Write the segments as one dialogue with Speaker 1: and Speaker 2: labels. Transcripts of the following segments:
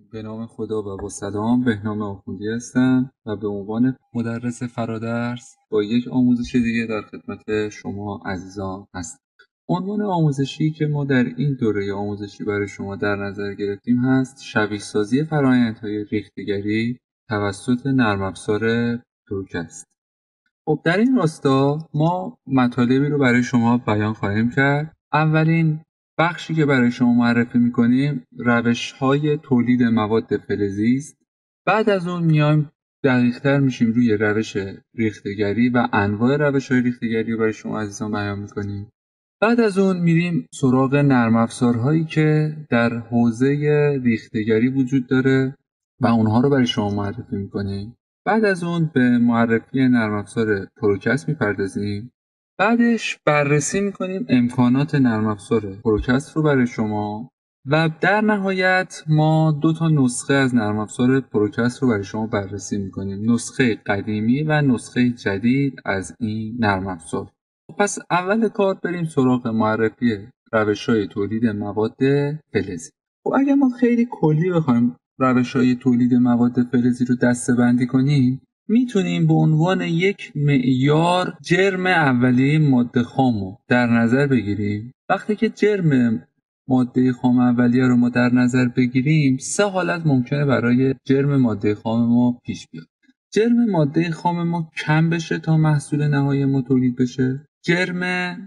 Speaker 1: به نام خدا و با سلام. بهنام آخوندی هستم و به عنوان مدرس فرادرس با یک آموزش دیگه در خدمت شما عزیزان هستم. عنوان آموزشی که ما در این دوره آموزشی برای شما در نظر گرفتیم هست شبیه سازی فرآیندهای ریخته‌گری توسط نرم افزار پروکست. خب در این راستا ما مطالبی رو برای شما بیان خواهیم کرد. اولین بخشی که برای شما معرفی می‌کنیم روش‌های تولید مواد فلزی است. بعد از اون میایم دقیق‌تر میشیم روی روش ریخته‌گری و انواع روش‌های ریخته‌گری رو برای شما عزیزان بیان می‌کنیم. بعد از اون میریم سراغ نرم افزارهایی که در حوزه ریخته‌گری وجود داره و اونها رو برای شما معرفی می‌کنیم. بعد از اون به معرفی نرم افزار پروکست میپردازیم. بعدش بررسی میکنیم امکانات نرم افزار پروکست رو برای شما و در نهایت ما 2 نسخه از نرم افزار پروکست رو برای شما بررسی میکنیم، نسخه قدیمی و نسخه جدید از این نرم افزار. پس اول کار بریم سراغ معرفی روش‌های تولید مواد فلزی. خب اگر ما خیلی کلی بخوایم روش‌های تولید مواد فلزی رو دسته‌بندی کنیم، میتونیم به عنوان یک معیار جرم اولیه ماده خام رو در نظر بگیریم. وقتی که جرم ماده خام اولیه رو ما در نظر بگیریم، 3 حالت ممکنه برای جرم ماده خام ما پیش بیاد. جرم ماده خام ما کم بشه تا محصول نهایی ما تولید بشه، جرم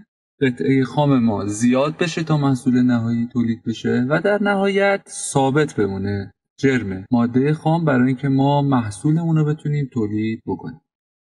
Speaker 1: قطعه خام ما زیاد بشه تا محصول نهایی تولید بشه و در نهایت ثابت بمونه جرم ماده خام برای اینکه ما محصولمون رو بتونیم تولید بکنیم.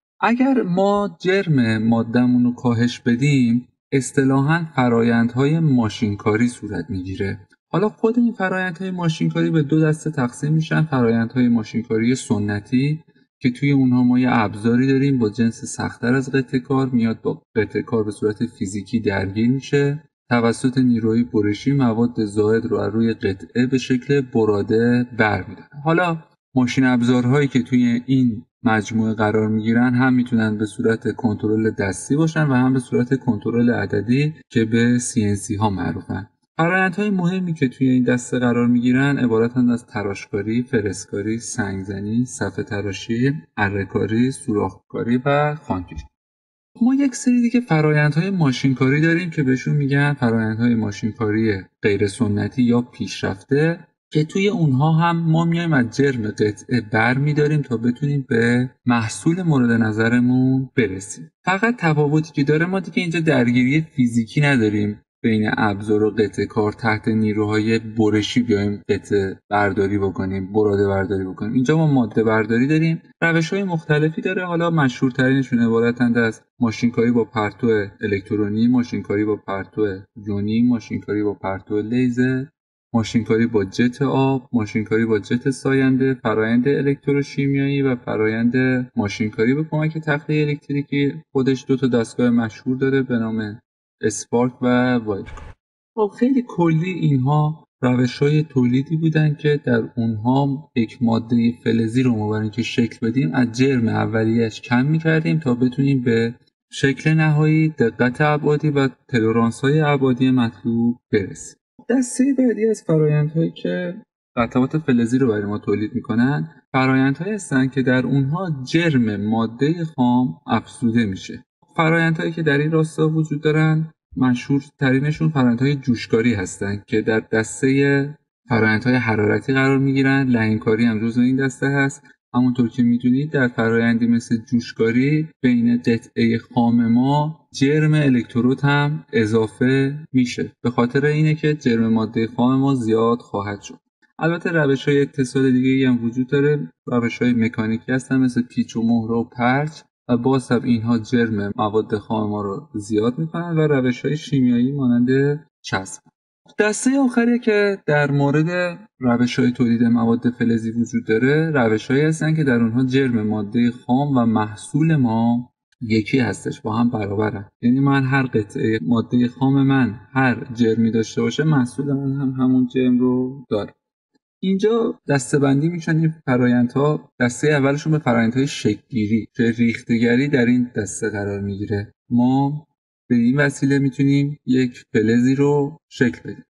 Speaker 1: اگر ما جرم مادهمون رو کاهش بدیم، اصطلاحاً فرآیندهای ماشینکاری صورت میگیره. حالا خود این فرآیندهای ماشینکاری به 2 دسته تقسیم میشن: فرآیندهای ماشینکاری سنتی که توی اونها ما یه ابزاری داریم با جنس سخت‌تر از قطعه کار، میاد با قطعه کار به صورت فیزیکی درگیر میشه، توسط نیروهای برشی مواد زائد رو از روی قطعه به شکل براده برمی‌داره. حالا ماشین ابزارهایی که توی این مجموعه قرار میگیرن هم میتونن به صورت کنترل دستی باشن و هم به صورت کنترل عددی که به CNC ها معروفن. فرآیندهای مهمی که توی این دسته قرار میگیرن عبارتند از تراشکاری، فرسکاری، سنگزنی، صفحه تراشی، اره‌کاری، سوراخ‌کاری و خانگیری. ما یک سری دیگه فرآیندهای ماشینکاری داریم که بهشون میگن فرآیندهای ماشینکاری غیر سنتی یا پیشرفته، که توی اونها هم ما میایم از جرم قطعه برمی‌داریم تا بتونیم به محصول مورد نظرمون برسیم. فقط تفاوتی که داره، ما دیگه اینجا درگیری فیزیکی نداریم بین ابزار و قطعه کار تحت نیروهای برشی بیایم قطعه برداری بکنیم، براده برداری بکنیم. اینجا ما ماده برداری داریم. روش‌های مختلفی داره. حالا مشهورترینشون عبارتند از ماشینکاری با پرتو الکترونی، ماشینکاری با پرتو یونی، ماشینکاری با پرتو لیزر، ماشینکاری با جت آب، ماشینکاری با جت ساینده، فرآیند الکتروشیمیایی و فرآیند ماشینکاری به کمک تخلیه الکتریکی. خودش 2 دستگاه مشهور داره به نام اسپارک و واید. خب خیلی کلی اینها روش‌های تولیدی بودن که در اونها یک ماده فلزی رو ما برای اینکه شکل بدیم از جرم اولیه‌اش کم می‌کردیم تا بتونیم به شکل نهایی، دقت ابعادی و تلرانس‌های ابعادی مطلوب برسیم. دسته بعدی از فرآیندهایی که قطعات فلزی رو برای ما تولید می‌کنن، فرآیندهایی هستند که در اونها جرم ماده خام افزوده میشه. فرآیندهایی که در این راستا وجود دارن، مشهورترینشون فرآیندهای جوشکاری هستند که در دسته فرآیندهای حرارتی قرار میگیرن. لحنکاری هم جزو این دسته هست. همونطور که میدونید در فرآیندی مثل جوشکاری بین قطعه خام ما جرم الکترود هم اضافه میشه، به خاطر اینه که جرم ماده خام ما زیاد خواهد شد. البته روش‌های اتصال دیگه‌ای هم وجود داره. روش‌های مکانیکی هستن مثل پیچ و مهر و پرچ و باز هم اینها جرم مواد خام ما رو زیاد میکنن و روش‌های شیمیایی مانند چسب. دسته آخری که در مورد روش‌های تولید مواد فلزی وجود داره، روش‌هایی هستن که در اونها جرم ماده خام و محصول ما یکی هستش، با هم برابرن. یعنی من هر قطعه ماده خام من هر جرمی داشته باشه، محصول من هم همون جرم رو داره. اینجا دسته‌بندی میشن این فرآیندها. دسته اولشون به فرآیندهای شکل‌گیری که ریخته‌گری در این دسته قرار میگیره. ما به این وسیله میتونیم یک فلزی رو شکل بدیم.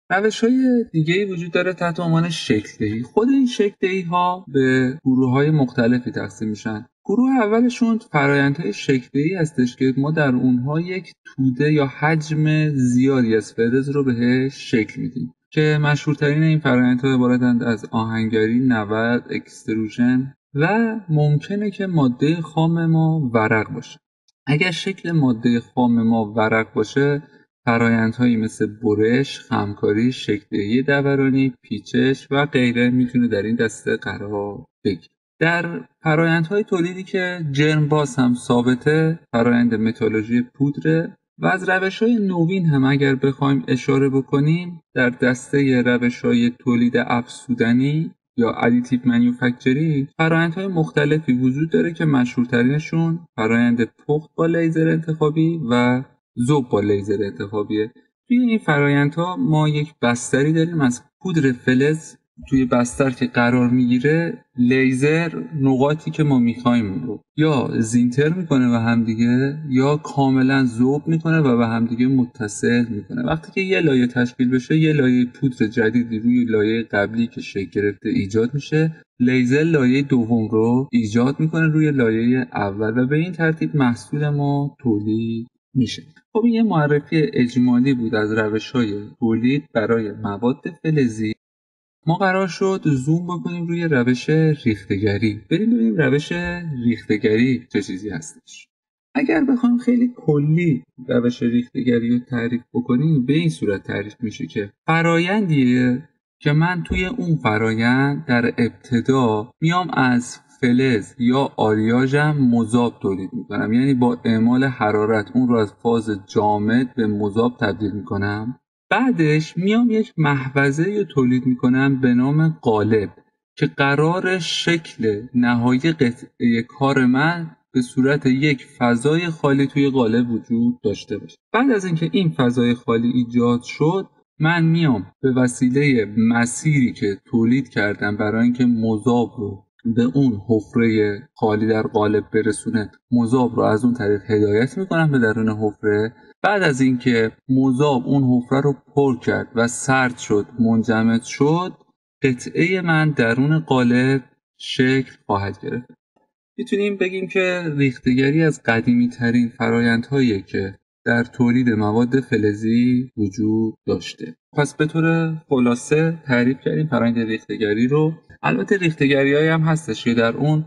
Speaker 1: روش‌های دیگه‌ای وجود داره تحت عنوان شکل‌دهی. خود این شکل‌دهی‌ها به گروه‌های مختلفی تقسیم میشن. گروه اولشون فرآیندهای شکل‌دهی هستش که ما در اونها یک توده یا حجم زیادی از فلز رو بهش شکل میدیم که مشهورترین این فرآیندها عبارتند از آهنگری، نود، اکستروژن و ممکنه که ماده خام ما ورق باشه. اگر شکل ماده خام ما ورق باشه، فرآیندهایی مثل برش، خمکاری، شکل‌دهی دورانی، پیچش و غیره میتونه در این دسته قرار بگیره. در فرآیندهای تولیدی که جرم باز هم ثابته، فرآیند متالورژی پودره و از روش‌های نوین هم اگر بخوایم اشاره بکنیم، در دسته روش‌های تولید افزودنی یا ادیتیو مانیفکتچرینگ فرآیندهای مختلفی وجود داره که مشهورترینشون فرآیند پخت با لیزر انتخابی و ذوب با لیزر انتخابیه. توی این فرآیندها ما یک بستری داریم از پودر فلز. توی بستر که قرار میگیره، لیزر نقاطی که ما میخوایم رو یا زینتر میکنه و همدیگه یا کاملا ذوب میکنه و به همدیگه متصل میکنه. وقتی که یه لایه تشکیل بشه، یه لایه پودر جدیدی روی لایه قبلی که شکل گرفته ایجاد میشه، لیزر لایه دوم رو ایجاد میکنه روی لایه اول و به این ترتیب محصول ما تولید میشه. خب این یه معرفی اجمالی بود از روش‌های تولید برای مواد فلزی. ما قرار شد زوم بکنیم روی روش ریخته‌گری. بریم ببینیم روش ریخته‌گری چه چیزی هستش. اگر بخوام خیلی کلی روش ریخته‌گری رو تعریف بکنیم، به این صورت تعریف میشه که فرایندیه که من توی اون فرایند در ابتدا میام از فلز یا آلیاژم مذاب تولید میکنم، یعنی با اعمال حرارت اون رو از فاز جامد به مذاب تبدیل میکنم. بعدش میام یک محفظه رو تولید میکنم به نام قالب که قرار شکل نهایی قطعه کار من به صورت یک فضای خالی توی قالب وجود داشته باشه. بعد از اینکه این فضای خالی ایجاد شد، من میام به وسیله مسیری که تولید کردم برای اینکه مذاب رو به اون حفره خالی در قالب برسونه، مذاب رو از اون طریق هدایت میکنم به درون حفره. بعد از اینکه مذاب اون حفره رو پر کرد و سرد شد، منجمد شد، قطعه من درون قالب شکل خواهد گرفت. میتونیم بگیم که ریخته‌گری از قدیمی ترین فرایندهاییه که در تولید مواد فلزی وجود داشته. پس به طور خلاصه تعریف کردیم فرایند ریخته‌گری رو. البته ریخته‌گری‌هایی هم هستش که در اون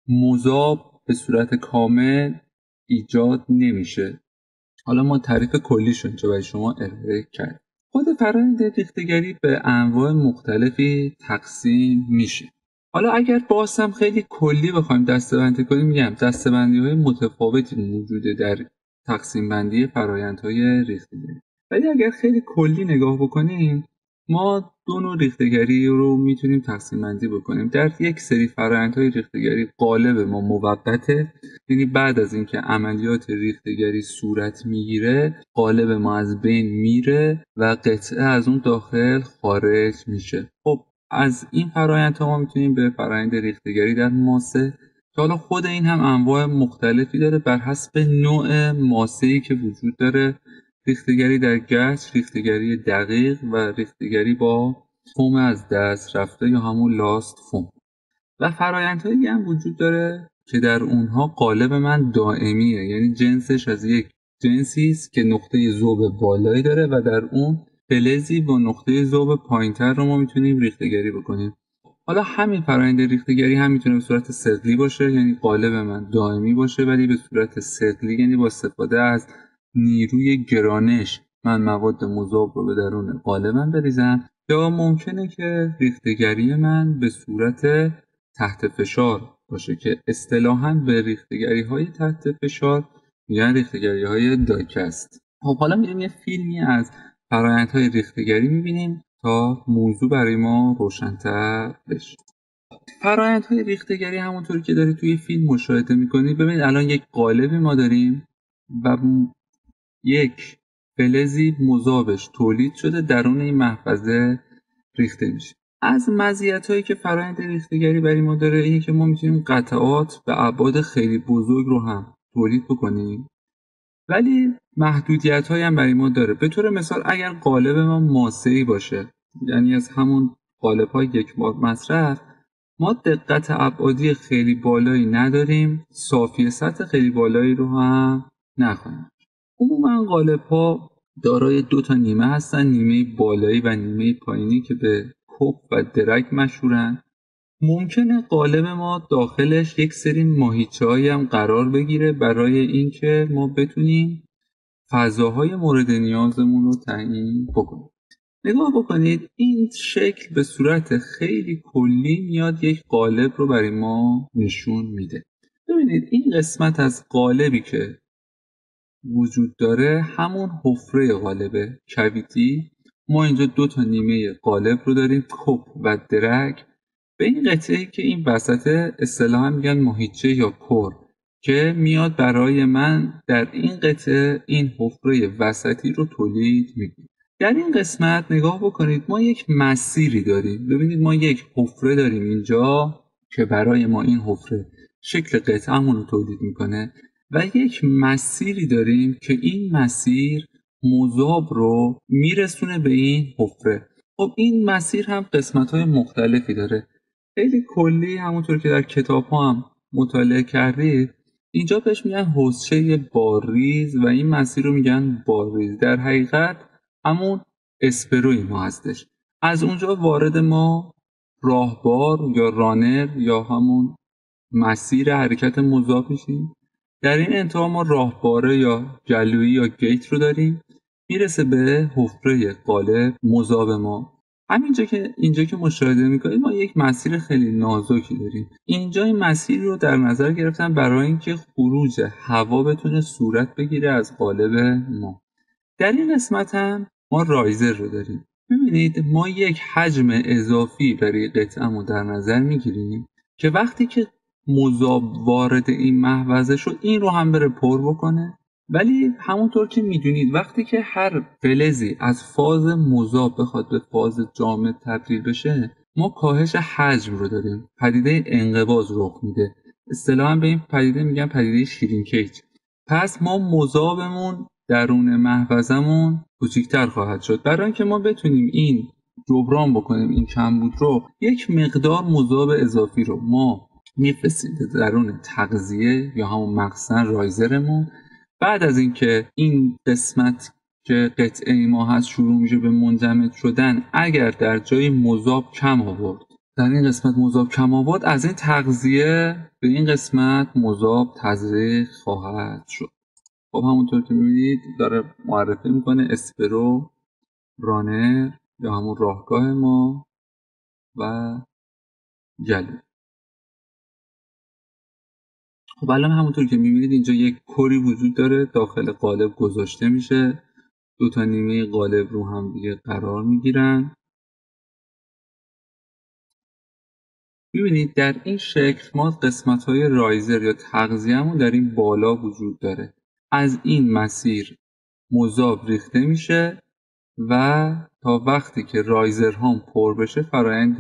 Speaker 1: مذاب به صورت کامل ایجاد نمیشه. حالا ما تعریف کلیشو اینجا برای شما ارائه کردیم. خود فرآیند ریخته‌گری به انواع مختلفی تقسیم میشه. حالا اگر باز هم خیلی کلی بخوایم دسته‌بندی کنیم، میگم دسته‌بندی‌های متفاوتی موجوده در تقسیم بندی فرآیندهای ریخته‌گری. ولی اگر خیلی کلی نگاه بکنیم، ما دو نوع ریخته‌گری رو میتونیم تقسیم بندی بکنیم. در یک سری فرآیندهای ریخته‌گری قالب ما موقته، یعنی بعد از اینکه عملیات ریخته‌گری صورت میگیره، قالب ما از بین میره و قطعه از اون داخل خارج میشه. خب از این فرآیندها ما میتونیم به فرآیند ریخته‌گری در ماسه که حالا خود این هم انواع مختلفی داره بر حسب نوع ماسه‌ای که وجود داره. ریخته‌گری در گچ، ریخته‌گری دقیق و ریخته‌گری با فوم از دست رفته یا همون لاست فوم. و فرآیندهایی هم وجود داره که در اونها قالب من دائمیه، یعنی جنسش از یک جنسی است که نقطه ذوب بالایی داره و در اون فلزی با نقطه ذوب پایینتر رو ما میتونیم ریخته‌گری بکنیم. حالا همین فرآیند ریخته‌گری هم میتونه به صورت ثقلی باشه، یعنی قالب من دائمی باشه، ولی به صورت ثقلی یعنی با استفاده از نیروی گرانش من مواد مذاب رو به درون قالبم بریزم، یا ممکنه که ریخته‌گری من به صورت تحت فشار باشه که اصطلاحاً به ریخته‌گری‌های تحت فشار میگن ریخته‌گری‌های دایکست. خب حالا میریم یه فیلمی از فرآیندهای ریخته‌گری میبینیم تا موضوع برای ما روشن‌تر بشه. فرآیندهای ریخته‌گری همونطوری که دارید توی فیلم مشاهده میکنید، ببینید الان یک قالبی ما داریم و یک فلزی مذابش تولید شده درون این محفظه ریخته میشه. از مزیت‌هایی که فرآیند ریخته‌گری برای ما داره اینه که ما میتونیم قطعات به ابعاد خیلی بزرگ رو هم تولید بکنیم ولی محدودیت‌هایی هم برای ما داره. به طور مثال اگر قالب ما ماسه‌ای باشه، یعنی از همون قالب‌های یک بار مصرف، ما دقت ابعادی خیلی بالایی نداریم، صافی سطح خیلی بالایی رو هم نخواهیم. عموما قالب‌ها دارای دو تا نیمه هستن، نیمه بالایی و نیمه پایینی که به کپ و درک مشهورن. ممکنه قالب ما داخلش یک سری ماهیچه‌هایی هم قرار بگیره برای اینکه ما بتونیم فضاهای مورد نیازمون رو تعیین بکنیم. نگاه بکنید این شکل به صورت خیلی کلی میاد یک قالب رو برای ما نشون میده. ببینید این قسمت از قالبی که وجود داره همون حفره قالبه، کویتی. ما اینجا دو تا نیمه قالب رو داریم، کپ و درک. به این قطعه‌ای که این وسط اصطلاحا میگن ماهیچه یا کور که میاد برای من در این قطعه این حفره وسطی رو تولید میکنه. در این قسمت نگاه بکنید ما یک مسیری داریم. ببینید ما یک حفره داریم اینجا که برای ما این حفره شکل قطعه‌مون رو تولید میکنه و یک مسیری داریم که این مسیر مذاب رو میرسونه به این حفره. خب این مسیر هم قسمت‌های مختلفی داره. خیلی کلی همونطور که در کتاب ها هم مطالعه کردید اینجا بهش میگن حوضچه بارریز و این مسیر رو میگن بارریز. در حقیقت همون اسپروی ما هستش. از اونجا وارد ما راهبار یا رانر یا همون مسیر حرکت مذاب میشیم. در این انتها ما راهباره یا جلویی یا گیت رو داریم، میرسه به حفره قالب مذاب ما. اینجا که مشاهده میکنید ما یک مسیر خیلی نازکی داریم. اینجا این مسیر رو در نظر گرفتن برای اینکه خروج هوا بتونه صورت بگیره از قالب ما. در این قسمت هم ما رایزر رو داریم. ببینید ما یک حجم اضافی برای قطعه‌مون در نظر میگیریم که وقتی که مذاب وارد این محوظه شد این رو هم بره پر بکنه. ولی همونطور که میدونید وقتی که هر فلزی از فاز مذاب بخواد به فاز جامد تبدیل بشه ما کاهش حجم رو داریم، پدیده انقباض رخ میده. اصطلاحاً به این پدیده میگن پدیده شرینکیج. پس ما مذابمون درون محفظمون کوچیک‌تر خواهد شد. برای اینکه ما بتونیم این جبران بکنیم این کمبود رو، یک مقدار مذاب اضافی رو ما میفرستیم درون تغذیه یا همون مخزن رایزرمون. بعد از اینکه این قسمت که قطعه ما هست شروع میشه به منجمد شدن، اگر در جای مذاب کم آورد، در این قسمت مذاب کم آورد، از این تغذیه به این قسمت مذاب تزریق خواهد شد. خب همونطور که میبینید داره معرفی میکنه اسپرو، رانر یا همون راهگاه ما و جلو. خب الان همونطور که میبینید اینجا یک کوری وجود داره داخل قالب گذاشته میشه، دو تا نیمه قالب رو هم دیگه قرار میگیرن. میبینید در این شکل ما قسمت های رایزر یا تغذیه‌مون در این بالا وجود داره. از این مسیر مذاب ریخته میشه و تا وقتی که رایزر هم پر بشه فرایند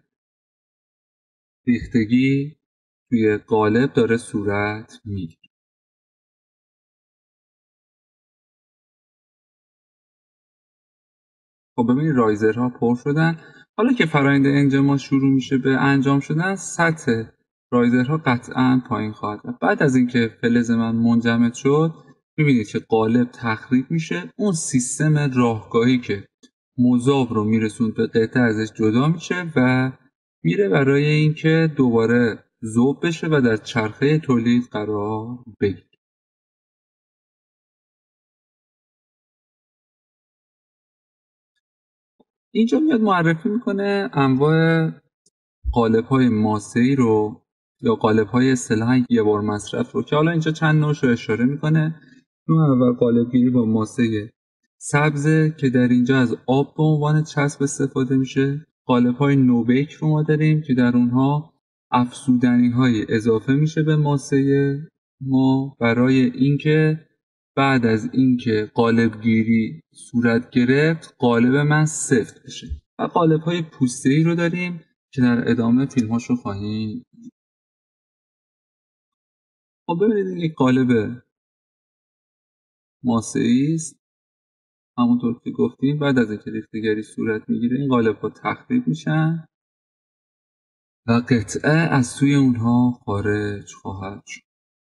Speaker 1: ریختگی توی قالب داره صورت میگیره. خب ببینید رایزرها پر شدن. حالا که فرایند انجام شروع میشه به انجام شدن، سطح رایزرها قطعا پایین خواهد رفت. بعد از اینکه فلز من منجمد شد میبینید که قالب تخریب میشه. اون سیستم راهگاهی که مذاب رو میرسوند به قطعه ازش جدا میشه و میره برای اینکه دوباره ذوب بشه و در چرخه تولید قرار بگیره. اینجا میاد معرفی میکنه انواع قالب‌های ماسه‌ای رو یا قالب‌های اصطلاحاً یه بار مصرف رو که حالا اینجا چند نوعش رو اشاره میکنه. نوع اول قالب‌گیری با ماسه سبز که در اینجا از آب به عنوان چسب استفاده میشه. قالب‌های نوبیک رو ما داریم که در اونها افزودنی‌های اضافه میشه به ماسه ما برای اینکه بعد از اینکه قالب‌گیری صورت گرفت قالب من سفت بشه. و قالب‌های پوسته‌ای رو داریم که در ادامه فیلم‌هاش رو خواهیم. خب ببینید این یک قالب ماسه‌ای است. همونطور که گفتیم بعد از اینکه ریخته‌گری صورت میگیره این قالب‌ها تخریب میشن و قطعه از توی اونها خارج خواهد شد.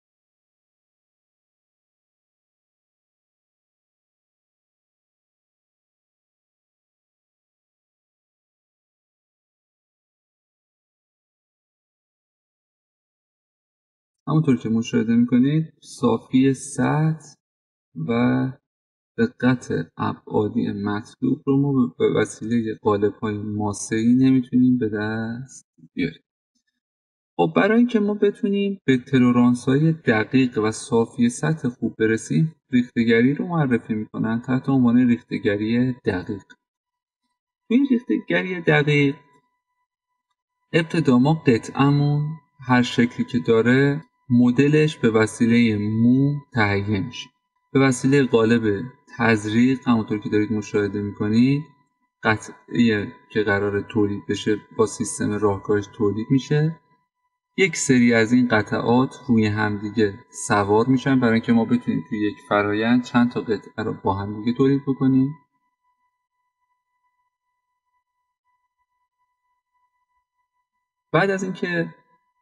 Speaker 1: همونطور که مشاهده میکنید صافی سطح و دقت ابعادی مطلوب رو ما به وسیله قالب‌های ماسه‌ای نمیتونیم به دست بیاریم. خب برای اینکه ما بتونیم به تلرانس‌های دقیق و صافی سطح خوب برسیم ریخته‌گری رو معرفی میکنن تحت عنوان ریخته‌گری دقیق. توی ریخته‌گری دقیق ابتدا ما قطعمون هر شکلی که داره مدلش به وسیله مو تهیه میشه. به وسیله قالب تزریق همونطور که دارید مشاهده میکنید قطعه که قرار تولید بشه با سیستم راهکارش تولید میشه. یک سری از این قطعات روی همدیگه سوار میشن برای اینکه ما بتونیم توی یک فرایند چند تا قطعه رو با همدیگه تولید بکنیم. بعد از اینکه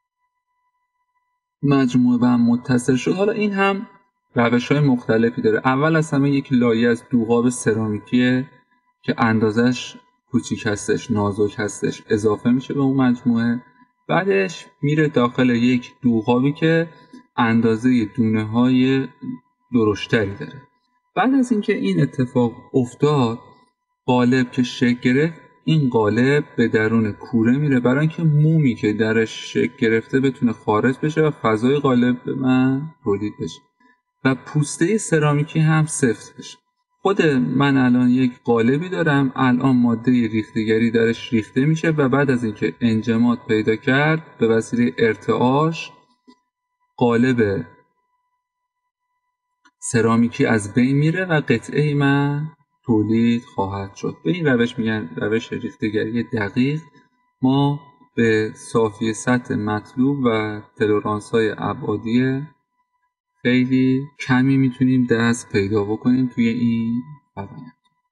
Speaker 1: مجموعه به هم متصل شد حالا این هم روش‌های مختلفی داره. اول از همه یک لایه از دوغاب سرامیکیه که اندازش کوچیک هستش، نازک هستش، اضافه میشه به اون مجموعه. بعدش میره داخل یک دوغابی که اندازه دونه‌های درشتری داره. بعد از اینکه این اتفاق افتاد قالب که شکل گرفت این قالب به درون کوره میره برای اینکه مومی که درش شکل گرفته بتونه خارج بشه و فضای قالب به من تولید بشه و پوسته سرامیکی هم سفت بشه. خود من الان یک قالبی دارم، الان ماده ریخته‌گری درش ریخته میشه و بعد از اینکه انجماد پیدا کرد به وسیله ارتعاش قالب سرامیکی از بین میره و قطعه من تولید خواهد شد. به این روش میگن روش ریخته‌گری دقیق. ما به صافی سطح مطلوب و تلرانس‌های ابعادی خیلی کمی میتونیم دست پیدا بکنیم توی این فرآیند.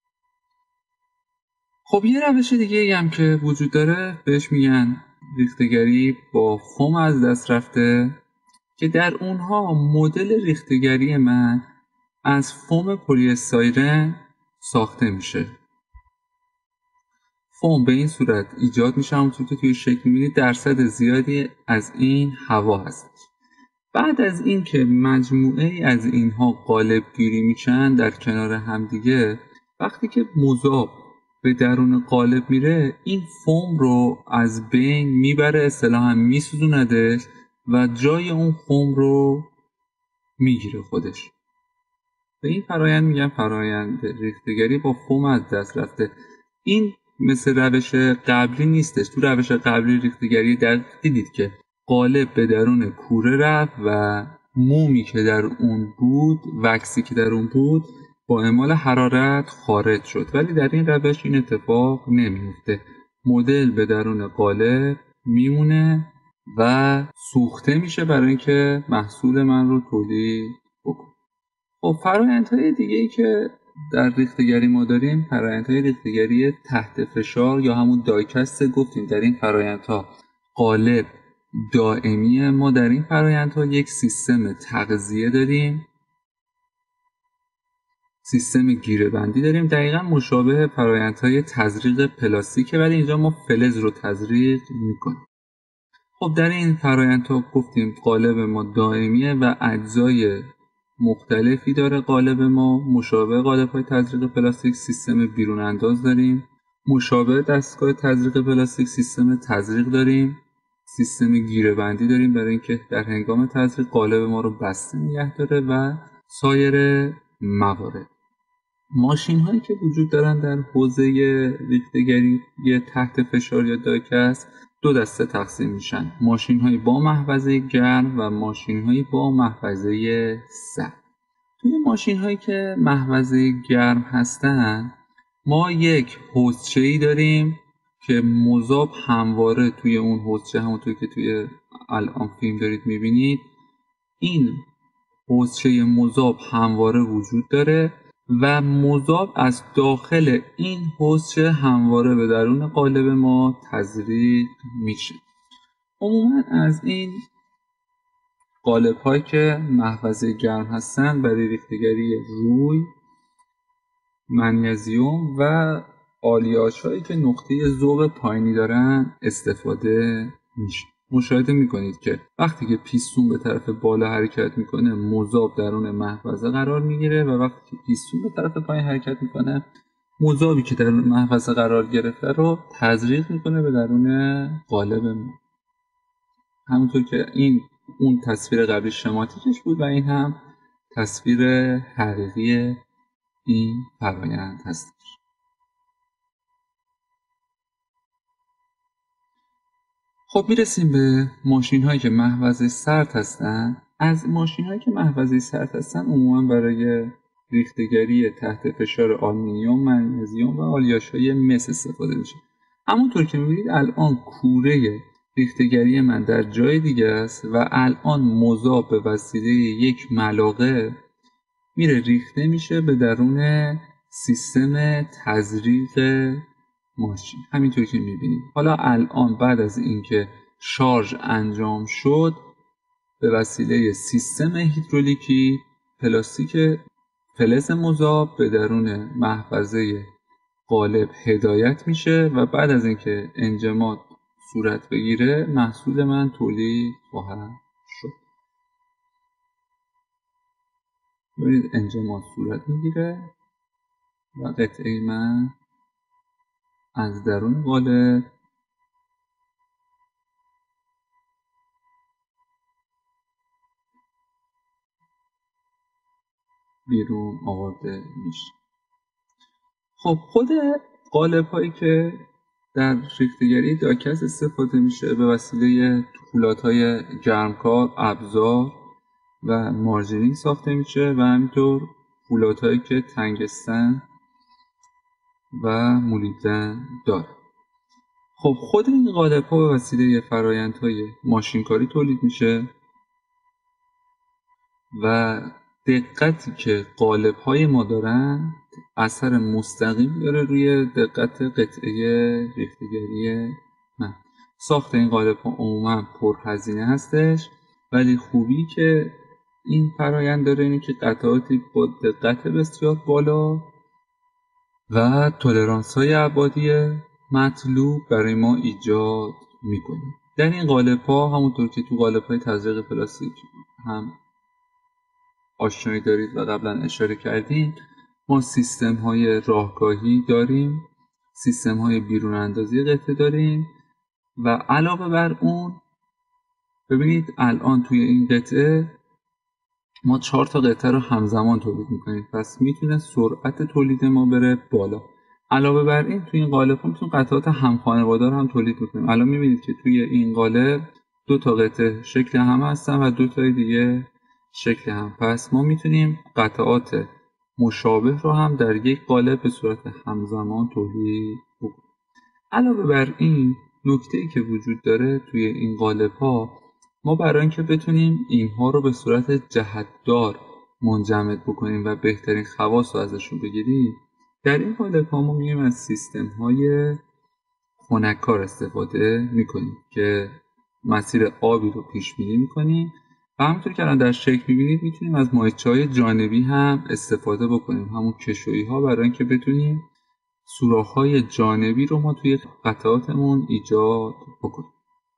Speaker 1: خب یه روش دیگه هم که وجود داره بهش میگن ریخته‌گری با فوم از دست رفته که در اونها مدل ریخته‌گری من از فوم پلی استایرن ساخته میشه. فوم به این صورت ایجاد میشه همونطور که توی شکل میبینید درصد زیادی از این هوا هست. بعد از این که مجموعه ای از اینها قالب گیری میشن در کنار همدیگه وقتی که مذاب به درون قالب میره این فوم رو از بین میبره اصطلاحاً میسوزوندش و جای اون فوم رو میگیره خودش. به این فرایند میگن فرایند ریخته‌گری با فوم از دست رفته. این مثل روش قبلی نیستش. تو روش قبلی ریخته‌گری دیدید که قالب به درون کوره رفت و مومی که در اون بود وکسی که در اون بود با اعمال حرارت خارج شد، ولی در این روش این اتفاق نمیفته. مدل به درون قالب میمونه و سوخته میشه برای اینکه محصول من رو تولید بکنه. خب فرآیندهای دیگه‌ای که در ریخته‌گری ما داریم فرآیندهای ریخته‌گری تحت فشار یا همون دایکست گفتیم. در این فرآیندها قالب دائمی. ما در این فرآیندها یک سیستم تغذیه داریم، سیستم گیره‌بندی داریم، دقیقا مشابه فرآیندهای تزریق پلاستیکه ولی اینجا ما فلز رو تزریق میکنیم. خب در این فرآیندها گفتیم قالب ما دائمیه و اجزای مختلفی داره. قالب ما مشابه قالب‌های تزریق پلاستیک سیستم بیرون انداز داریم، مشابه دستگاه تزریق پلاستیک سیستم تزریق داریم، سیستم گیره‌بندی داریم برای اینکه در هنگام تزریق قالب ما رو بسته نگه داره و سایر موارد. ماشین هایی که وجود دارن در حوزه ریخته‌گری تحت فشار یا دایکست دو دسته تقسیم میشن: ماشین هایی با محفظه گرم و ماشین هایی با محفظه سرد. توی ماشین هایی که محفظه گرم هستن ما یک حوضچه‌ای داریم که مذاب همواره توی اون حوضچه همونطور که توی الان فیلم دارید میبینید این حوضچه مذاب همواره وجود داره و مذاب از داخل این حوضچه همواره به درون قالب ما تزریق میشه. عموما از این قالب هایی که محفظه گرم هستن برای ریختگری روی، منیزیم و آلیاژ هایی که نقطه ذوب پایینی دارن استفاده میشه. مشاهده میکنید که وقتی که پیستون به طرف بالا حرکت میکنه مذاب درون محفظه قرار میگیره و وقتی که پیستون به طرف پایین حرکت میکنه مذابی که در محفظه قرار گرفته رو تزریق میکنه به درون قالب ما. همونطور که این اون تصویر قبلی شماتیکش بود و این هم تصویر حقیقی این فرآیند هست. خب میرسیم به ماشین هایی که محفظه سرد هستن. از ماشین هایی که محفظه سرد هستن عموما برای ریختگری تحت فشار آلومینیوم، منیزیم و آلیاژ های مس استفاده میشه. همونطور که میبینید الان کوره ریختگری من در جای دیگه است و الان مذاب به وسیله یک ملاقه میره ریخته میشه به درون سیستم تزریق ماشین. همینطور که میبینید حالا الان بعد از اینکه شارژ انجام شد به وسیله سیستم هیدرولیکی پلاستیک فلز مذاب به درون محفظه قالب هدایت میشه و بعد از اینکه انجماد صورت بگیره محصول من تولید خواهد شد. ببینید انجماد صورت میگیره و قطعه من از درون قالب بیرون آورده میشه. خب خود قالب هایی که در ریختگری داکس استفاده میشه به وسیله طولات های گرمکار، ابزار و مارجرینگ ساخته میشه و همینطور فولات هایی که تنگستن و مولیبدن داره. خب خود این قالب ها به وسیله فرایند های ماشینکاری تولید میشه و دقتی که قالب های ما دارن اثر مستقیم داره روی دقت قطعه ریختگری من. ساخت این قالب ها عموما پرهزینه هستش ولی خوبی که این فرایند داره اینه که قطعاتی با دقت بسیار بالا و تولرانس های ابعادی مطلوب برای ما ایجاد میکنه. در این قالب ها همونطور که تو قالب های تزریق پلاستیک هم آشنایی دارید و قبلا اشاره کردیم ما سیستم های راهگاهی داریم، سیستم های بیرون اندازی قطعه داریم و علاوه بر اون ببینید الان توی این قطعه ما 4 تا قطعه رو همزمان تولید میکنیم پس میتونه سرعت تولید ما بره بالا. علاوه بر این توی این قالب ها میتونیم قطعات همخانوادار هم تولید میکنیم. الان میبینید که توی این قالب 2 تا قطعه شکل هم هستن و 2 تای دیگه شکل هم. پس ما میتونیم قطعات مشابه رو هم در یک قالب به صورت همزمان تولید بکنیم. علاوه بر این نکته‌ای که وجود داره توی این قالب ها ما برای اینکه بتونیم اینها رو به صورت جهتدار منجمد بکنیم و بهترین خواص رو ازشون بگیریم در این قالب ها ما میایم از سیستم های خنک‌کار استفاده میکنیم که مسیر آبی رو پیش بینی میکنیم و همونطور که الان در شکل میبینید میتونیم از ماهیچه‌های جانبی هم استفاده بکنیم، همون کشویی ها، برای اینکه بتونیم سوراخ‌های جانبی رو ما توی قطعاتمون ایجاد بکنیم.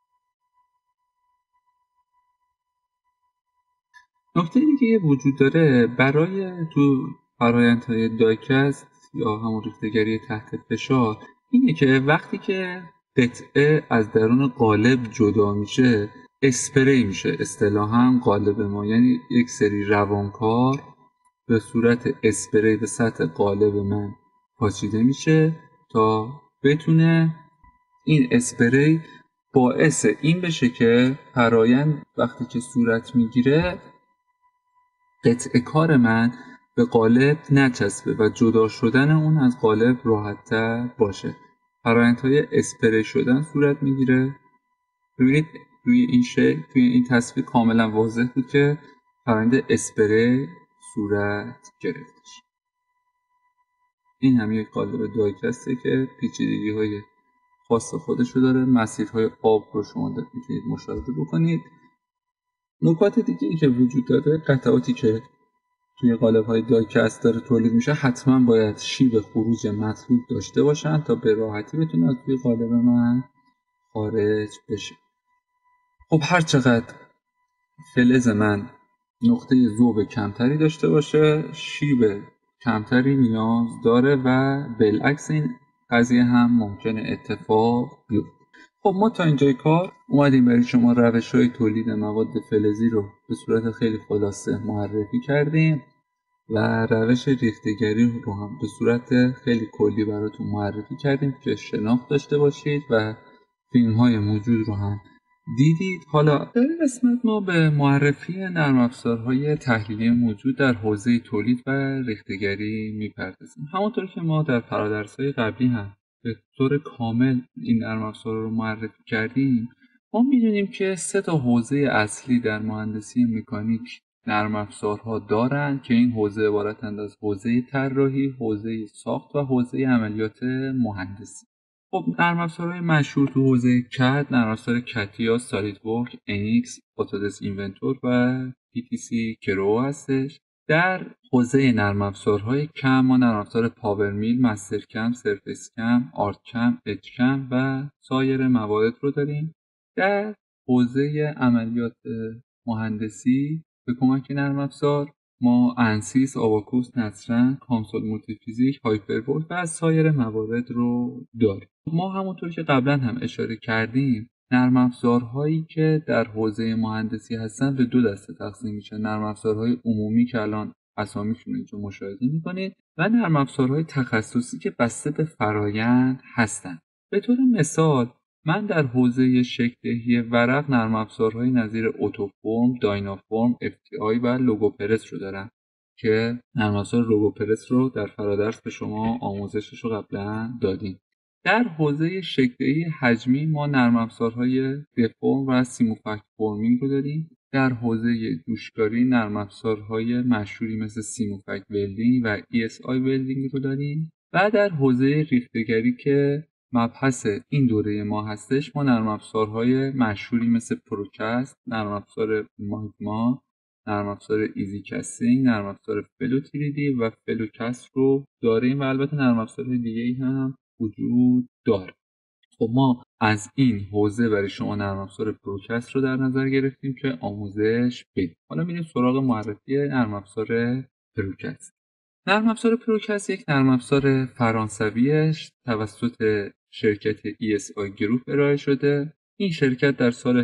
Speaker 1: نکته دیگه وجود داره برای تو فرآیندهای دایکست یا همون ریختگری تحت فشار اینه که وقتی که قطعه از درون قالب جدا میشه اسپری میشه اصطلاحاً قالب ما، یعنی یک سری روانکار به صورت اسپری به سطح قالب من پاشیده میشه تا بتونه این اسپری باعث این بشه که فرآیند وقتی که صورت میگیره قطعه کار من به قالب نچسبه و جدا شدن اون از قالب راحت‌تر باشه. فرآیندهای اسپری شدن صورت میگیره. ببینید توی این شکل، توی این تصویر کاملا واضح بود که فرآیند اسپری صورت گرفتش. این هم یک قالب دایکسته که پیچیدگی‌های خاص خودشو داره. مسیرهای آب رو شما میتونید مشاهده بکنید. نکات دیگه ای که وجود داره، قطعاتی که توی قالب‌های دایکست داره تولید میشه حتما باید شیب خروج مطلوب داشته باشن تا به راحتی بتونه از توی قالب من خارج بشه. خب هر چقدر فلز من نقطه ذوب کمتری داشته باشه، شیب کمتری نیاز داره و بالعکس این قضیه هم ممکنه اتفاق بیفته. خب ما تا اینجای کار اومدیم برای شما روش‌های تولید مواد فلزی رو به صورت خیلی خلاصه معرفی کردیم و روش ریخته‌گری رو هم به صورت خیلی کلی براتون معرفی کردیم که شناخت داشته باشید و فیلم‌های موجود رو هم دیدید. حالا در این قسمت ما به معرفی نرم افزارهای تحلیلی موجود در حوزه تولید و ریخته‌گری میپردازیم. همونطور که ما در فرادرس‌های قبلی هم به طور کامل این نرم افزارها رو معرفی کردیم، ما میدونیم که 3 تا حوزه اصلی در مهندسی مکانیک نرم افزارها دارند که این حوزه عبارتند از حوزه طراحی، حوزه ساخت و حوزه عملیات مهندسی. خب نرم افزارهای مشهور تو حوزه کد، نرم افزار کتیا، سالید ورک، انیکس، اتودسک اینونتور و PTC کرو هستش. در حوزه نرم افزارهای کم ما نرم افزار پاورمیل، مسترکم، سرفیس کم، آرت کم، اج کم و سایر موارد رو داریم. در حوزه عملیات مهندسی به کمک نرم افزار ما انسیس، آباکوس، نصرن، کانسول مولتیفیزیک، هایپربولت و از سایر موارد رو داریم. ما همونطور که قبلا هم اشاره کردیم نرم افزارهایی که در حوزه مهندسی هستن به 2 دسته تقسیم میشن: نرم افزارهای عمومی که الان اسامیشون رو اینجا مشاهده میکنید و نرم افزارهای تخصصی که بسته به فرایند هستن. به طور مثال من در حوزه شکل‌دهی ورق نرم افزارهای نظیر اتوفرم، داینافرم، FTI و لوگوپرس رو دارم که نرم افزار لوگوپرس رو در فرادرس به شما آموزشش رو قبلا دادیم. در حوزه شکل‌دهی حجمی ما نرم افزارهای دفرم و سیموفکت فرمینگ رو داریم. در حوزه جوشکاری نرم افزارهای مشهوری مثل سیموفکت ولدینگ و ESI ولدینگ رو داریم. و در حوزه ریخته‌گری که مبحث این دوره ما هستش، ما نرم افزارهای مشهوری مثل پروکست، نرم افزار ماگما، نرم افزار ایزی کستینگ، نرم افزار فلو تریدی و فلوکست رو داریم و البته نرم افزارهای دیگه‌ای هم وجود داره. خب ما از این حوزه برای شما نرم افزار پروکست رو در نظر گرفتیم که آموزش بدیم. حالا میریم سراغ معرفی نرم افزار پروکست. نرم افزار پروکست یک نرم افزار فرانسویش توسط شرکت ESI گروپ ارائه شده. این شرکت در سال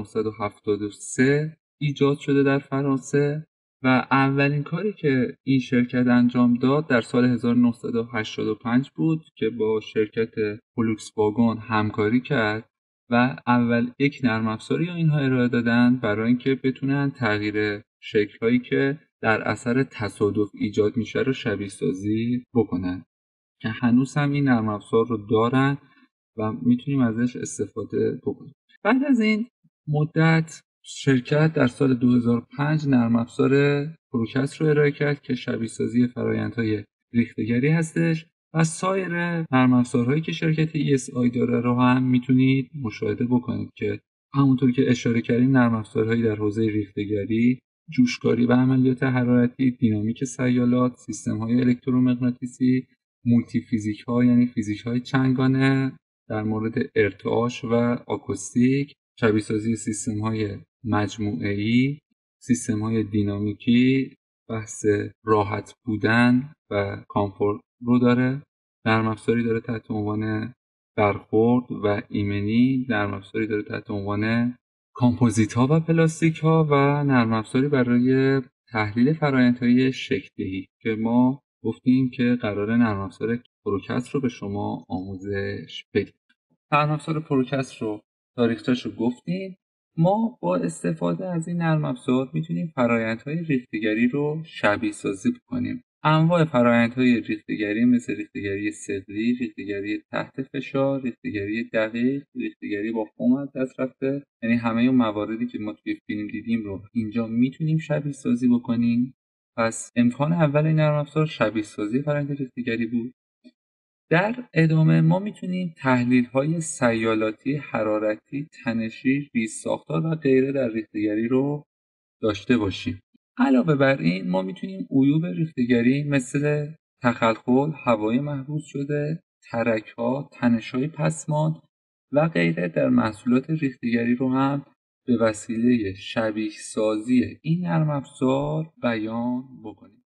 Speaker 1: 1973 ایجاد شده در فرانسه و اولین کاری که این شرکت انجام داد در سال 1985 بود که با شرکت فولکس واگن همکاری کرد و اول یک نرم افزاری اینها ارائه دادن برای اینکه بتونن تغییر شکل‌هایی که در اثر تصادف ایجاد میشه رو شبیه سازی بکنن که هنوز هم این نرم افزار رو دارن و میتونیم ازش استفاده بکنیم. بعد از این مدت شرکت در سال 2005 نرم افزار پروکست رو ارائه کرد که شبیه سازی فرآیندهای ریخته‌گری هستش و سایر نرم افزارهایی که شرکت ESI داره رو هم میتونید مشاهده بکنید که همونطور که اشاره کردیم نرم افزارهایی در حوزه ریخته‌گری، جوشکاری و عملیات حرارتی، دینامیک سیالات، سیستم‌های الکترومغناطیسی، مولتی فیزیک ها یعنی فیزیک های چندگانه در مورد ارتعاش و آکوستیک، شبیه سازی سیستم های مجموعه‌ای، سیستم های دینامیکی، بحث راحت بودن و کامفورت رو داره. نرم افزاری داره تحت عنوان برخورد و ایمنی، نرم افزاری داره تحت عنوان کامپوزیت ها و پلاستیک ها و نرم افزاری برای تحلیل فرآیندهای شکل‌دهی که ما گفتیم که قرار نرم افزار پروکست رو به شما آموزش بدیم. نرم افزار پروکست رو تاریخچه‌اش رو گفتیم. ما با استفاده از این نرم افزار میتونیم فرآیندهای ریخته‌گری رو شبیه سازی کنیم. انواع فرآیندهای ریخته‌گری مثل ریخته‌گری صدری، ریخته‌گری تحت فشار، ریخته‌گری دقیق، ریخته‌گری با فوم از دست رفته، یعنی همه اون مواردی که ما توی فیلم دیدیم رو اینجا میتونیم شبیه سازی بکنیم. پس امتحان اول این نرم افزار شبیه سازی فرآیند ریخته‌گری بود. در ادامه ما میتونیم تحلیل‌های سیالاتی، حرارتی، تنشی، ریزساختار و غیره در ریخته‌گری رو داشته باشیم. علاوه بر این ما میتونیم عیوب ریخته‌گری مثل تخلخل، هوای محبوس شده، ترک‌ها، تنش‌های پسماند و غیره در محصولات ریخته‌گری رو هم به وسیله شبیه سازی این نرم افزار بیان بکنیم.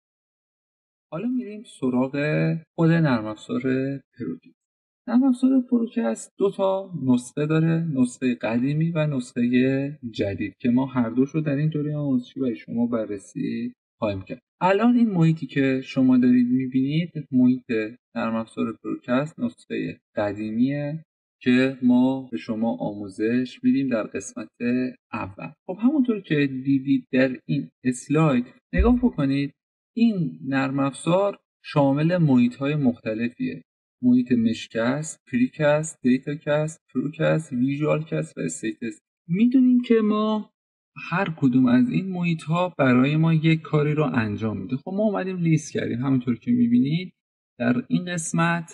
Speaker 1: حالا میریم سراغ خود نرم افزار پروژه. نرم افزار پروکست 2 تا نسخه داره، نسخه قدیمی و نسخه جدید که ما هر دوش رو در این دوره آموزشی برای شما بررسی خواهیم کرد. الان این محیطی که شما دارید میبینید محیط نرم افزار پروکست نسخه قدیمیه که ما به شما آموزش میدیم در قسمت اول. خب همونطور که دیدید در این اسلاید نگاه بکنید، این نرم افزار شامل محیط‌های مختلفیه. محیط مشکست، پریکست، دیتاکست، پروکست، ویژوالکست و استیتس. میدونیم که ما هر کدوم از این محیط ها برای ما یک کاری رو انجام میده. خب ما اومدیم لیست کردیم. همونطور که میبینید در این قسمت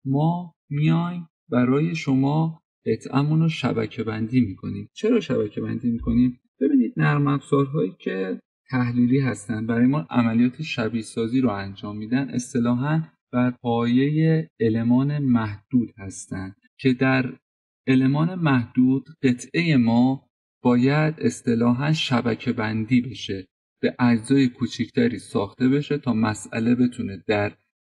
Speaker 1: ما میایم برای شما قطعمون رو شبکه بندی میکنیم. چرا شبکه بندی میکنیم؟ ببینید نرم افزارهایی که تحلیلی هستن برای ما عملیات شبیه سازی رو انجام میدن اصطلاحاً بر پایه المان محدود هستند که در المان محدود قطعه ما باید اصطلاحاً شبکه بندی بشه، به اجزای کوچکتری ساخته بشه تا مسئله بتونه در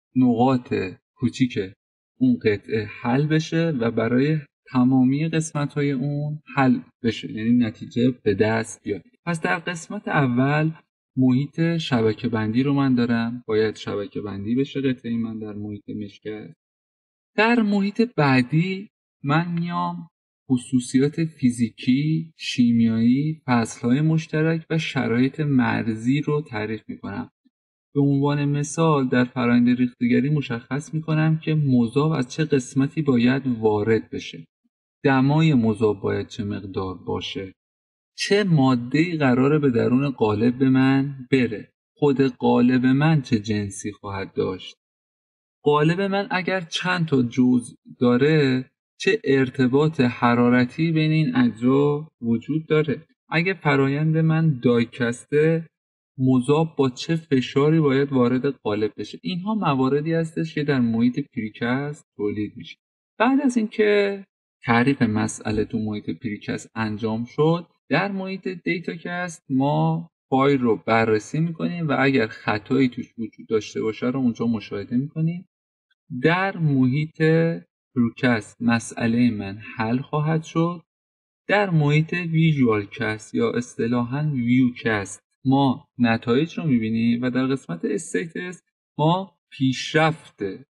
Speaker 1: نقاط کوچیک اون قطعه حل بشه و برای تمامی قسمت‌های اون حل بشه، یعنی نتیجه به دست بیاد. پس در قسمت اول محیط شبکه بندی رو من دارم، باید شبکه بندی بشه قطعه من در محیط مشکل. در محیط بعدی من میام خصوصیات فیزیکی، شیمیایی، فصلهای مشترک و شرایط مرزی رو تعریف میکنم. به عنوان مثال در فرآیند ریخته‌گری مشخص میکنم که مذاب از چه قسمتی باید وارد بشه، دمای مذاب باید چه مقدار باشه، چه ماده‌ای قراره به درون قالب من بره، خود قالب من چه جنسی خواهد داشت، قالب من اگر چند تا جزء داره چه ارتباط حرارتی بین این اجزا وجود داره، اگه فرایند من دایکسته مذاب با چه فشاری باید وارد قالب بشه. اینها مواردی هستش که در محیط پریکست تولید میشه. بعد از اینکه تعریف مسئله تو محیط پریکست انجام شد، در محیط دیتاکست ما فایل رو بررسی میکنیم و اگر خطایی توش وجود داشته باشه رو اونجا مشاهده میکنیم. در محیط پروکست مسئله من حل خواهد شد. در محیط ویژوالکست یا اصطلاحاً ویوکست ما نتایج رو میبینیم و در قسمت استیتس ما پیشرفت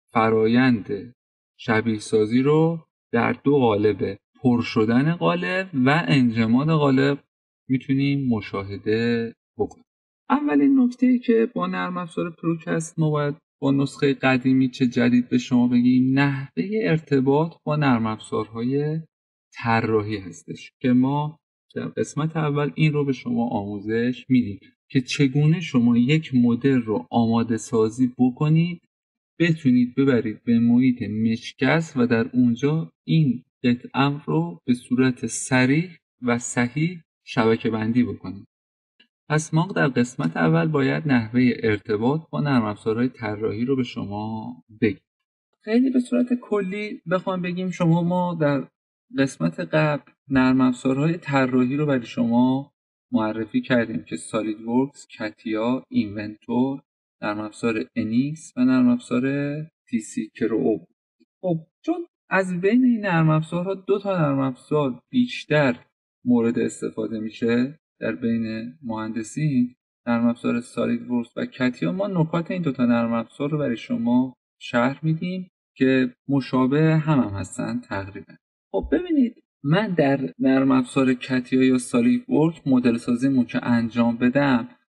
Speaker 1: فرایند شبیه سازی رو در 2 قالب پر شدن قالب و انجماد قالب میتونیم مشاهده بکنیم. اولین نکته‌ای که با نرم افزار پروکست ما باید با نسخه قدیمی چه جدید به شما بگیم، نحوه ارتباط با نرم افزارهای طراحی هستش که ما در قسمت اول این رو به شما آموزش میدیم که چگونه شما یک مدل رو آماده سازی بکنید، بتونید ببرید به محیط مشکست و در اونجا این قطعه رو به صورت صریح و صحیح شبکه بندی بکنید. پس ما در قسمت اول باید نحوه ارتباط با نرم افزارهای طراحی رو به شما بگیم. خیلی به صورت کلی بخوام بگیم ما در قسمت قبل نرم افزارهای طراحی رو برای شما معرفی کردیم که سالید ورکس، کاتیا، اینونتور، نرم افزار انیکس و نرم افزار TC کرو. خب چون از بین این نرم افزارها 2 تا نرم افزار بیشتر مورد استفاده میشه در بین مهندسین، نرم افزار سالید ورکس و کاتیا، ما نکات این 2 تا نرم افزار رو برای شما شرح میدیم که مشابه هم هستن تقریبا. خب ببینید من در نرم افزار کاتیا یا سالید ورک مدل سازیمو که انجام بدم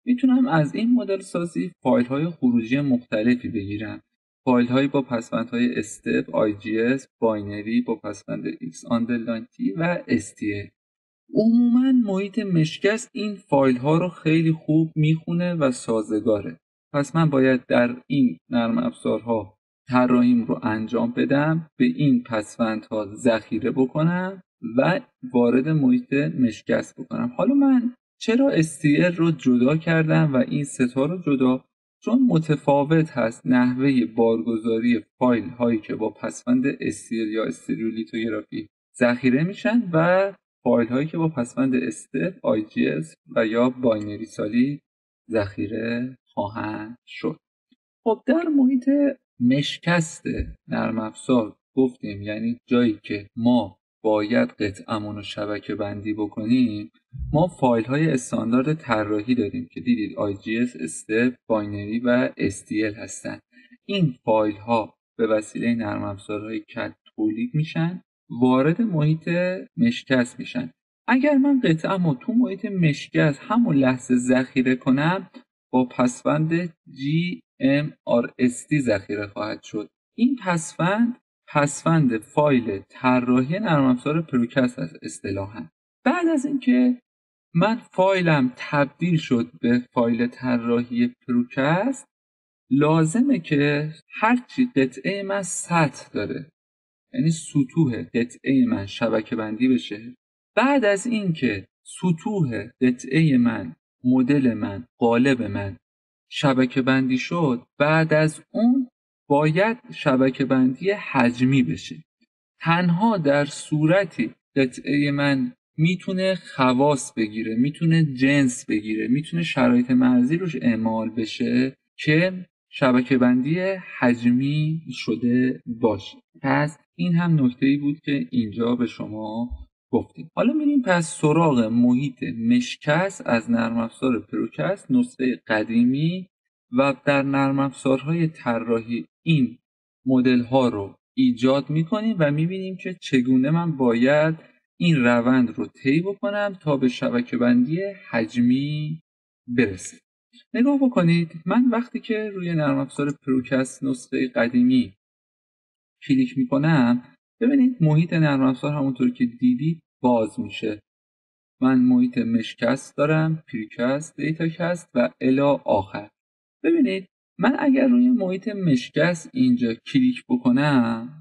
Speaker 1: میتونم از این مدل سازی فایل های خروجی مختلفی بگیرم. فایل هایی با پسوندهای استپ، IGS، باینری با پسوند X underline T و STL. عموما محیط مشکس این فایل ها رو خیلی خوب میخونه و سازگاره. پس من باید در این نرم افزارها طراحیم رو انجام بدم، به این پسوندها ذخیره بکنم و وارد محیط مشکس بکنم. حالا من چرا STL رو جدا کردم و این ستا رو جدا؟ چون متفاوت هست نحوه بارگذاری فایل هایی که با پسوند STL یا استریولیتوگرافی ذخیره میشن و فایل هایی که با پسوند استپ، IGS و یا باینری سالید ذخیره خواهند شد. خب در محیط مشکست نرم افزار گفتیم یعنی جایی که ما باید قطعمون رو شبکه بندی بکنیم، ما فایل های استاندارد طراحی داریم که دیدید IGS، استپ، باینری و STL هستن. این فایل ها به وسیله نرم افزارهای CAD تولید میشن، وارد محیط مشکست میشن. اگر من قطعه‌مو تو محیط مشکست همون لحظه ذخیره کنم، با پسوند GMRST ذخیره خواهد شد. این پسوند فایل طراحی نرم افزار پروکست است اصطلاحاً. بعد از اینکه من فایلم تبدیل شد به فایل طراحی پروکست، لازمه که هرچی قطعه من سطح داره، یعنی سطوح قطعه من شبکه بندی بشه. بعد از اینکه سطوح قطعه من، مدل من، قالب من شبکه بندی شد، بعد از اون باید شبکه بندی حجمی بشه. تنها در صورتی قطعه من میتونه خواص بگیره، میتونه جنس بگیره، میتونه شرایط مرزی روش اعمال بشه که شبکه بندی حجمی شده باشه. پس این هم نکته‌ای بود که اینجا به شما گفتیم. حالا میریم پس سراغ محیط مشکس از نرم افزار پروکست نسخه قدیمی و در نرم افزارهای طراحی این مدل ها رو ایجاد میکنیم و میبینیم که چگونه من باید این روند رو طی بکنم تا به شبکه بندی حجمی برسیم. نگاه بکنید، من وقتی که روی نرم افزار پروکست نسخه قدیمی کلیک میکنم، ببینید محیط نرم افزار همونطور که دیدید باز میشه. من محیط مشکست دارم، پریکست، دیتاکست و الی آخر. ببینید من اگر روی محیط مشکست اینجا کلیک بکنم،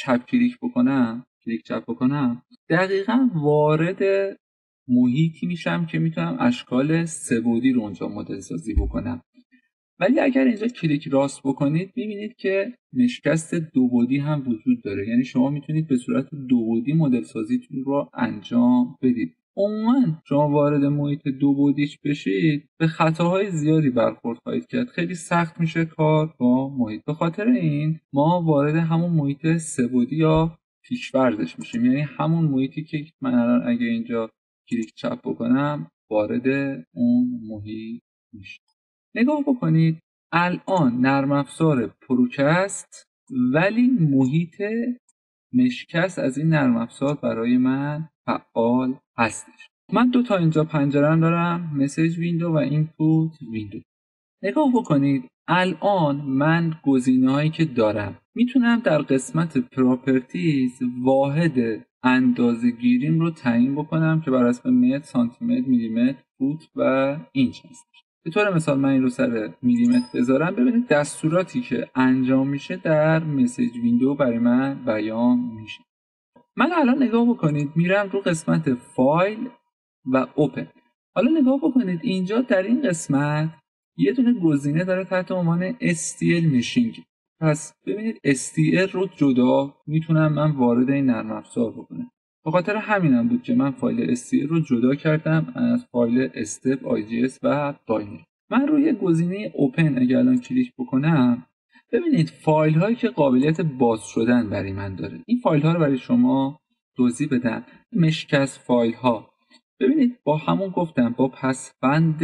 Speaker 1: کلیک چپ بکنم، دقیقا وارد محیطی میشم که میتونم اشکال سه‌بعدی رو اونجا مدل سازی بکنم. ولی اگر اینجا کلیک راست بکنید میبینید که مشکست دوبعدی هم وجود داره، یعنی شما میتونید به صورت دوبعدی مدل سازیتون رو انجام بدید. عموما شما وارد محیط دوبعدیش بشید به خطاهای زیادی برخورد خواهید کرد، خیلی سخت میشه کار با محیط. به خاطر این ما وارد همون محیط سه‌بعدی یا پیش‌فرضش میشیم، یعنی همون محیطی که من الان اگه اینجا کلیک چپ بکنم وارد اون محیط میشه. نگاه بکنید الان نرم افزار پروکست ولی محیط مشکست از این نرم افزار برای من فعال هستش. من دو تا اینجا پنجره دارم، مسیج ویندو و اینپوت ویندو. نگاه بکنید الان من گزینه‌هایی که دارم میتونم در قسمت پراپرتیز واحد اندازه‌گیریم رو تعیین بکنم که بر اساس متر، سانتی متر، میلیمتر، فوت و اینچ هست. به طور مثال من این رو سر میلیمتر بذارم، ببینید دستوراتی که انجام میشه در مسیج ویندو برای من بیان میشه. من الان نگاه بکنید میرم رو قسمت فایل و اوپن. حالا نگاه بکنید اینجا در این قسمت یه دونه گزینه داره تحت عنوان STL مشینگ. پس ببینید STL رو جدا میتونم من وارد این نرم افزار بکنم. به خاطر همینم بود که من فایل STL رو جدا کردم از فایل استپ، IGS و باینری. من روی گزینه اوپن اگر الان کلیک بکنم، ببینید فایل هایی که قابلیت باز شدن برای من داره. این فایل ها رو برای شما توضیح بدم. مشکست فایل ها، ببینید با همون گفتم با پسوند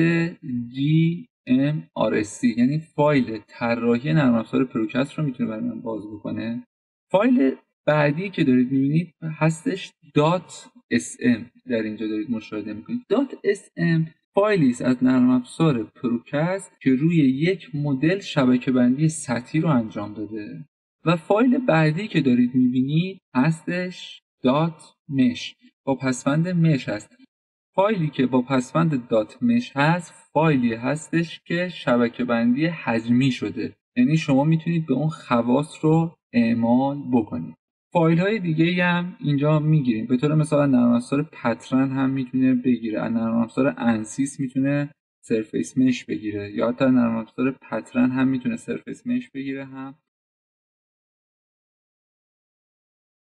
Speaker 1: GMRST یعنی فایل طراحی نرم افزار پروکست رو میتونه برای من باز بکنه. فایل بعدی که دارید میبینید هستش .sm، در اینجا دارید مشاهده میکنید. .sm فایلی است از نرم افزار پروکست که روی یک مدل شبکه‌بندی سطحی رو انجام داده. و فایل بعدی که دارید می‌بینید هستش .mesh با پسوند مش هست. فایلی که با پسوند .mesh هست فایلی هستش که شبکه‌بندی حجمی شده، یعنی شما میتونید به اون خواص رو اعمال بکنید. فایل های دیگه هم اینجا میگیریم، به طور مثال نرم افزار پترن هم میتونه بگیره، نرم افزار انسیس میتونه سرفیس مش بگیره، یا حتی نرم افزار پترن هم میتونه سرفیس مش بگیره هم